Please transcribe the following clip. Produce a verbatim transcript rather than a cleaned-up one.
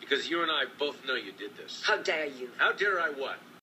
Because you and I both know you did this. How dare you? How dare I what?